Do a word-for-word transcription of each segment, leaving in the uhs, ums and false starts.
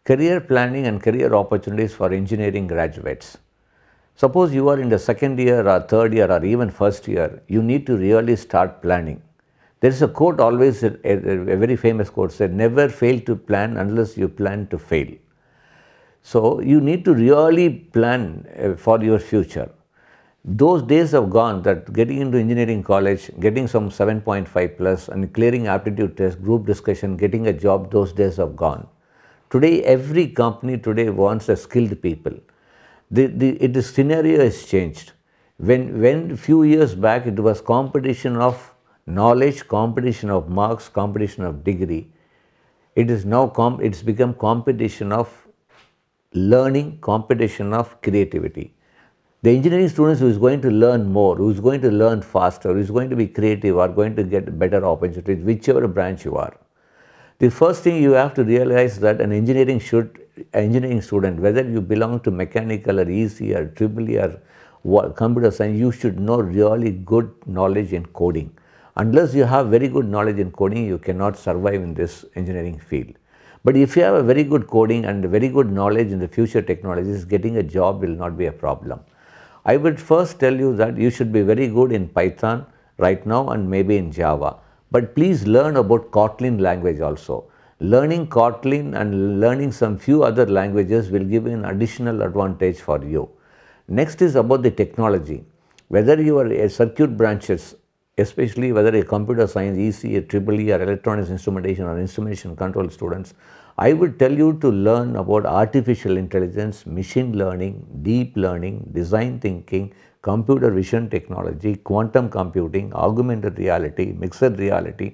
career planning and career opportunities for engineering graduates. Suppose you are in the second year or third year or even first year, you need to really start planning. There is a quote always, a, a, a very famous quote said, never fail to plan unless you plan to fail. So you need to really plan uh, for your future. Those days have gone that getting into engineering college, getting some seven point five plus and clearing aptitude test, group discussion, getting a job, those days have gone. Today, every company today wants a skilled people. The, the, it, the scenario has changed. When, when few years back it was competition of knowledge, competition of marks, competition of degree, it is now com it's become competition of learning, competition of creativity. The engineering students who is going to learn more, who is going to learn faster, who is going to be creative, are going to get better opportunities, whichever branch you are. The first thing you have to realize that an engineering should, engineering student, whether you belong to mechanical or E C or triple E or what, computer science, you should know really good knowledge in coding. Unless you have very good knowledge in coding, you cannot survive in this engineering field. But if you have a very good coding and very good knowledge in the future technologies, getting a job will not be a problem. I would first tell you that you should be very good in Python right now and maybe in Java. But please learn about Kotlin language also. Learning Kotlin and learning some few other languages will give you an additional advantage for you. Next is about the technology. Whether you are a circuit branches, especially whether a computer science, E C, a triple E or electronics instrumentation or instrumentation control students, I would tell you to learn about artificial intelligence, machine learning, deep learning, design thinking, computer vision technology, quantum computing, augmented reality, mixed reality,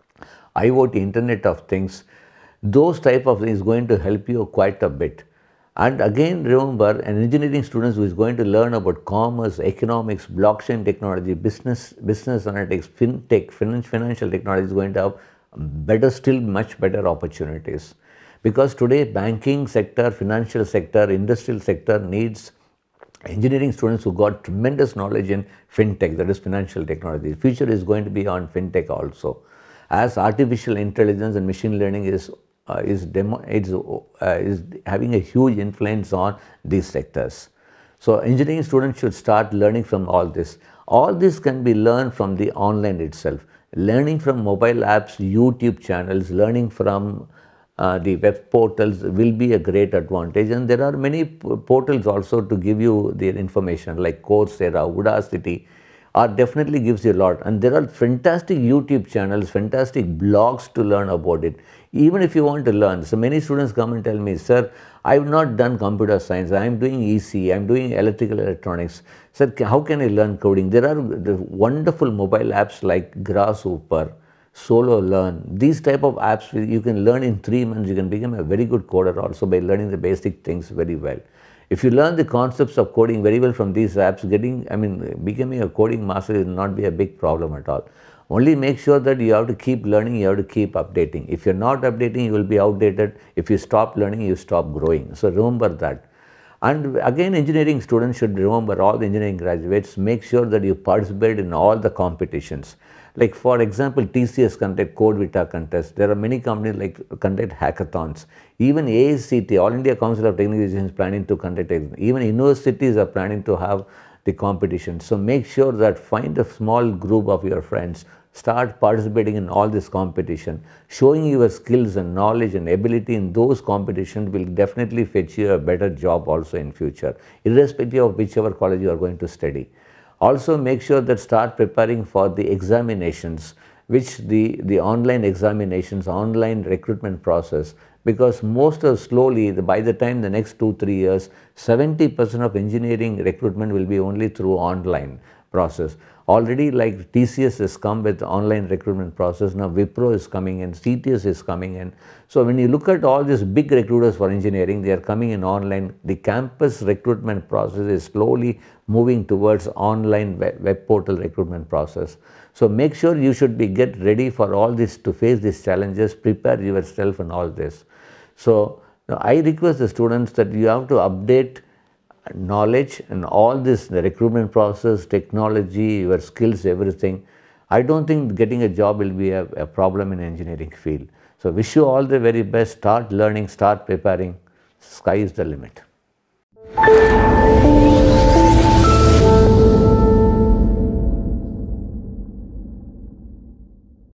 IoT, Internet of Things. Those type of things is going to help you quite a bit. And again, remember, an engineering student who is going to learn about commerce, economics, blockchain technology, business, business analytics, fintech, financial technology is going to have better, still much better opportunities. Because today, banking sector, financial sector, industrial sector needs engineering students who got tremendous knowledge in fintech, that is financial technology. The future is going to be on fintech also. As artificial intelligence and machine learning is uh, is, demo, is, uh, is having a huge influence on these sectors. So engineering students should start learning from all this. All this can be learned from the online itself. Learning from mobile apps, YouTube channels, learning from Uh, the web portals will be a great advantage, and there are many portals also to give you the information like Coursera, Udacity, are definitely gives you a lot, and there are fantastic YouTube channels, fantastic blogs to learn about it. Even if you want to learn, so many students come and tell me, sir, I have not done computer science, I am doing E C, I am doing electrical electronics. Sir, how can I learn coding? There are the wonderful mobile apps like Grasshopper, Solo Learn. These type of apps you can learn in three months. You can become a very good coder also by learning the basic things very well. If you learn the concepts of coding very well from these apps, getting, I mean, becoming a coding master will not be a big problem at all. Only make sure that you have to keep learning, you have to keep updating. If you're not updating, you will be outdated. If you stop learning, you stop growing. So remember that. And again, engineering students should remember, all the engineering graduates, make sure that you participate in all the competitions. Like for example, T C S conduct Code Vita contest. There are many companies like conduct hackathons. Even A I C T, All India Council of Technical Education, is planning to conduct. Even universities are planning to have the competition. So make sure that find a small group of your friends, start participating in all this competition. Showing your skills and knowledge and ability in those competitions will definitely fetch you a better job also in future, irrespective of whichever college you are going to study. Also make sure that start preparing for the examinations, which the, the online examinations, online recruitment process, because most of slowly, the, by the time the next two, three years, seventy percent of engineering recruitment will be only through online process. Already like T C S has come with online recruitment process, now Wipro is coming in, C T S is coming in. So when you look at all these big recruiters for engineering, they are coming in online. The campus recruitment process is slowly moving towards online web, web portal recruitment process. So make sure you should be get ready for all this, to face these challenges, prepare yourself and all this. So I request the students that you have to update knowledge and all this, the recruitment process, technology, your skills, everything. I don't think getting a job will be a, a problem in engineering field. So wish you all the very best. Start learning, start preparing. Sky is the limit.